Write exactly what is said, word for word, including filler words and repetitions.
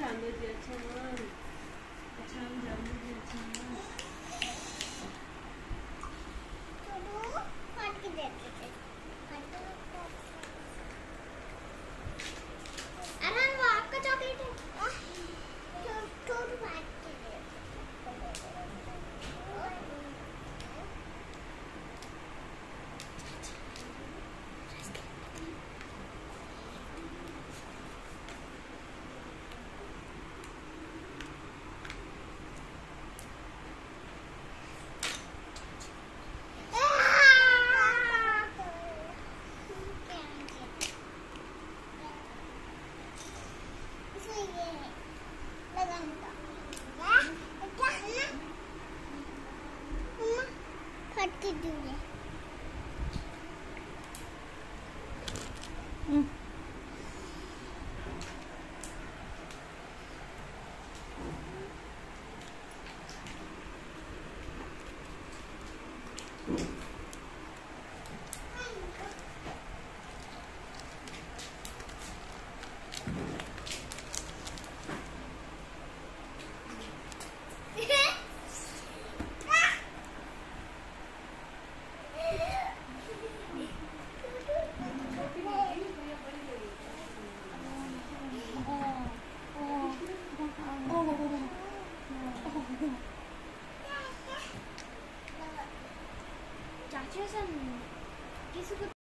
ध्यान दीजिए। अच्छा मैम, अच्छा मैम ध्यान दीजिए। अच्छा मैम काट के देते थे। अरे वो आपका चॉकलेट है। थोड़ा काट के दे। फटके दूंगे। Oh,